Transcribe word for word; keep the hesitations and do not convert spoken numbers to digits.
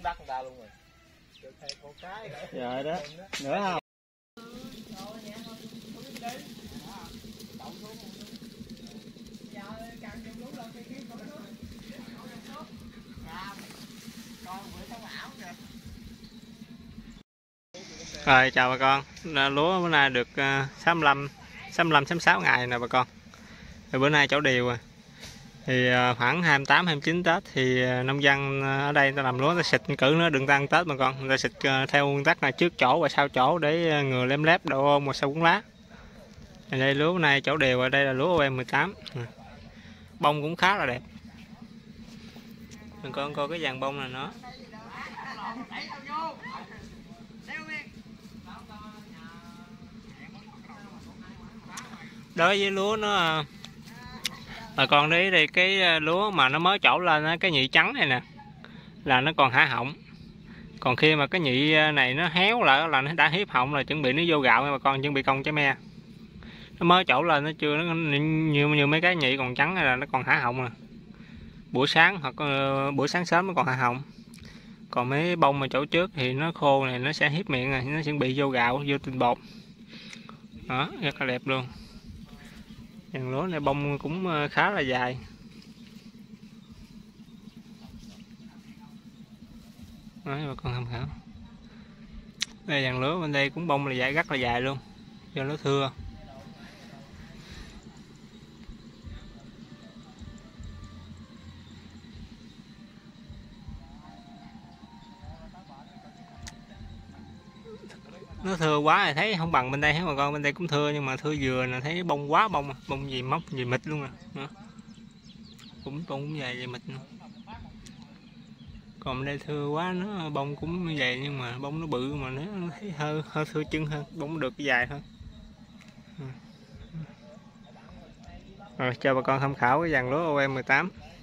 đất người ta luôn rồi. Được thêm con cái nữa. Rồi đó. Nữa không? Rồi chào bà con. Lúa bữa nay được sáu mươi lăm sáu mươi lăm sáu mươi sáu ngày nè bà con. Rồi bữa nay chỗ điều rồi. Thì khoảng hai mươi tám hai mươi chín Tết thì nông dân ở đây ta làm lúa ta xịt cử nó đừng tăng Tết bà con. Người ta xịt theo nguyên tắc là trước chỗ và sau chỗ để ngừa lem lép độ ôm và sau cuốn lá. Ở đây lúa này chỗ đều, ở đây là lúa em mười tám. Bông cũng khá là đẹp. Mình con coi cái dàn bông này nó. Đối với lúa nó bà con để đây cái lúa mà nó mới trổ lên cái nhị trắng này nè là nó còn há họng. Còn khi mà cái nhị này nó héo lại là nó đã hiếp họng là chuẩn bị nó vô gạo nha bà con, chuẩn bị công trái me. Nó mới trổ lên nó chưa nó như như mấy cái nhị còn trắng này là nó còn há họng nè. Buổi sáng hoặc uh, buổi sáng sớm nó còn há họng. Còn mấy bông mà chỗ trước thì nó khô này nó sẽ hiếp miệng này, nó chuẩn bị vô gạo, vô tinh bột. Đó, rất là đẹp luôn. Dàn lúa này bông cũng khá là dài. Đấy, bà con tham khảo. Đây dàn lúa bên đây cũng bông là dài, rất là dài luôn. Do nó thưa. Nó thưa quá thì thấy không bằng bên đây hết bà con, bên đây cũng thưa nhưng mà thưa vừa là thấy bông quá bông, bông gì móc gì mịt luôn à. Cũng bông cũng dài vậy mịt nữa. Còn bên đây thưa quá nó bông cũng như vậy nhưng mà bông nó bự mà nó thấy hơi hơi thưa chân hơn, bông được dài hơn. Rồi cho bà con tham khảo cái dàn lúa ô em mười tám.